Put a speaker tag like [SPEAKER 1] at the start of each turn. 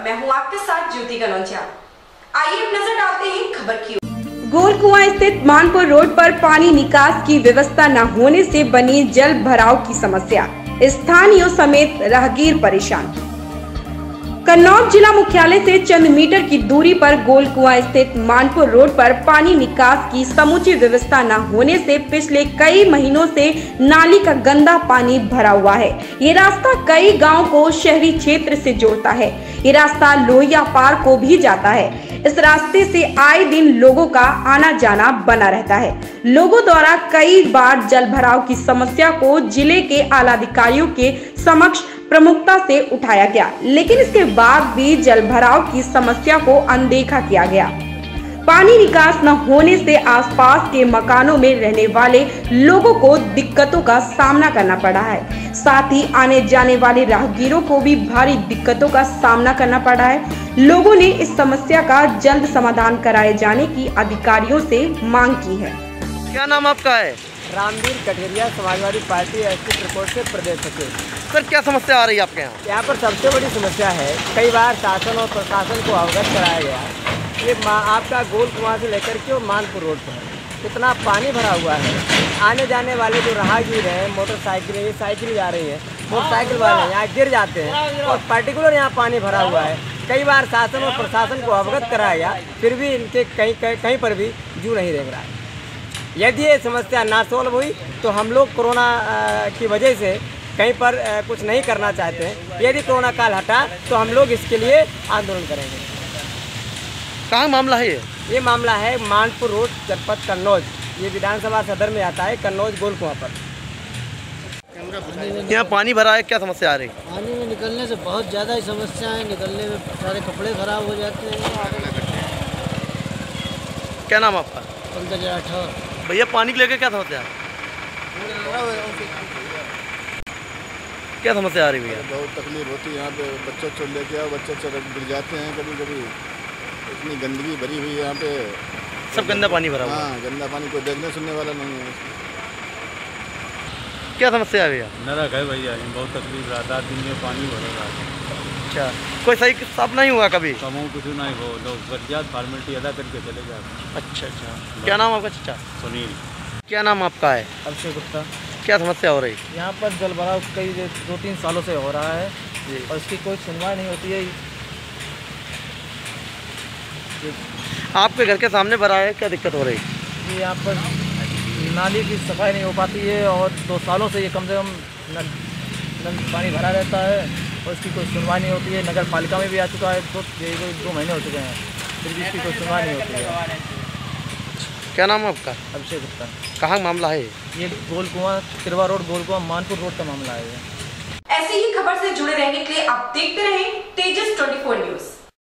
[SPEAKER 1] मैं हूं आपके साथ ज्योति कनौजिया। आइए एक नजर डालते हैं खबर की ओर।
[SPEAKER 2] गोलकुआं स्थित मानपुर रोड पर पानी निकास की व्यवस्था न होने से बनी जल भराव की समस्या, स्थानीयों समेत राहगीर परेशान। कन्नौज जिला मुख्यालय से चंद मीटर की दूरी पर गोलकुआं स्थित मानपुर रोड पर पानी निकास की समुचित व्यवस्था न होने से पिछले कई महीनों से नाली का गंदा पानी भरा हुआ है। ये रास्ता कई गांव को शहरी क्षेत्र से जोड़ता है। ये रास्ता लोहिया पार को भी जाता है। इस रास्ते से आए दिन लोगों का आना जाना बना रहता है। लोगों द्वारा कई बार जल भराव की समस्या को जिले के आला अधिकारियों के समक्ष प्रमुखता से उठाया गया, लेकिन इसके बाद भी जल भराव की समस्या को अनदेखा किया गया। पानी निकास न होने से आसपास के मकानों में रहने वाले लोगों को दिक्कतों का सामना करना पड़ा है। साथ ही आने जाने वाले राहगीरों को भी भारी दिक्कतों का सामना करना पड़ा है। लोगों ने इस समस्या का जल्द समाधान कराए जाने की अधिकारियों से मांग की है।
[SPEAKER 3] क्या नाम आपका है?
[SPEAKER 4] रामवीर कठेरिया, समाजवादी पार्टी एसटी त्रिकोण से प्रदेश सचिव।
[SPEAKER 3] सर, क्या समस्या आ रही है आपके यहाँ?
[SPEAKER 4] यहाँ पर सबसे बड़ी समस्या है, कई बार शासन और प्रशासन को अवगत कराया गया। ये आपका गोलकुआं से लेकर के मानपुर रोड पर इतना पानी भरा हुआ है। आने जाने वाले जो राहगीर हैं, मोटरसाइकिल, ये साइकिल जा रही है, मोटरसाइकिल वाले यहाँ गिर जाते हैं और पर्टिकुलर यहाँ पानी भरा हुआ है। कई बार शासन और प्रशासन को अवगत कराया गया, फिर भी इनके कहीं पर भी जू नहीं देख रहा है। यदि ये समस्या ना सॉल्व हुई तो हम लोग कोरोना की वजह से कहीं पर कुछ नहीं करना चाहते हैं। यदि कोरोना काल हटा तो हम लोग इसके लिए आंदोलन करेंगे।
[SPEAKER 3] कहाँ मामला है
[SPEAKER 4] ये मामला है मानपुर रोड, जनपद कन्नौज। ये विधानसभा सदर में आता है, कन्नौज गोलकुआं पर।
[SPEAKER 3] यहाँ पानी भरा है, क्या समस्या आ रही?
[SPEAKER 5] पानी में निकलने से बहुत ज़्यादा ही समस्या है। निकलने में सारे कपड़े खराब हो जाते हैं।
[SPEAKER 3] क्या नाम आपका?
[SPEAKER 5] पंकज राठौर।
[SPEAKER 3] भैया, पानी को लेकर क्या समस्या है? क्या समस्या आ रही भैया?
[SPEAKER 6] बहुत तकलीफ होती है यहाँ पे। बच्चों लेके आओ, बच्चे गिर जाते हैं कभी कभी। इतनी गंदगी भरी हुई है यहाँ पे,
[SPEAKER 3] सब गंदा पानी भरा हुआ।
[SPEAKER 6] हाँ, गंदा पानी, कोई देखने सुनने वाला नहीं है।
[SPEAKER 3] क्या समस्या है भैया?
[SPEAKER 7] नरक है भैया, बहुत तकलीफ रहा। 10 दिन में पानी भर रहा है।
[SPEAKER 3] अच्छा, कोई सही साफ नहीं हुआ कभी?
[SPEAKER 7] समूह कुछ नहीं हो, लोग फर्जियात फॉर्मेलिटी अदा करके चले जाते।
[SPEAKER 3] अच्छा, क्या नाम आपका चाचा?
[SPEAKER 7] सुनील।
[SPEAKER 3] क्या नाम आपका है?
[SPEAKER 4] अभिषेक गुप्ता।
[SPEAKER 3] क्या समस्या हो रही?
[SPEAKER 4] यहाँ पर जल भराव कई 2-3 सालों से हो रहा है और इसकी कोई सुनवाई नहीं होती है।
[SPEAKER 3] आपके घर के सामने भरा है, क्या दिक्कत हो रही?
[SPEAKER 4] ये यहाँ पर नाली की सफाई नहीं हो पाती है और 2 सालों से ये कम से कम पानी भरा रहता है और इसकी कोई सुनवाई नहीं होती है। नगर पालिका में भी आ चुका है, 2 महीने हो चुके हैं, फिर भी इसकी कोई सुनवाई नहीं होती है।
[SPEAKER 3] क्या नाम है आपका?
[SPEAKER 4] अभिषेक गुप्ता।
[SPEAKER 3] कहाँ मामला है
[SPEAKER 4] ये गोलकुआं, तिरवा रोड, गोलकुआं मानपुर रोड का मामला है।
[SPEAKER 1] ऐसी ही खबर से जुड़े रहने के लिए आप देखते रहें तेजस 24 न्यूज।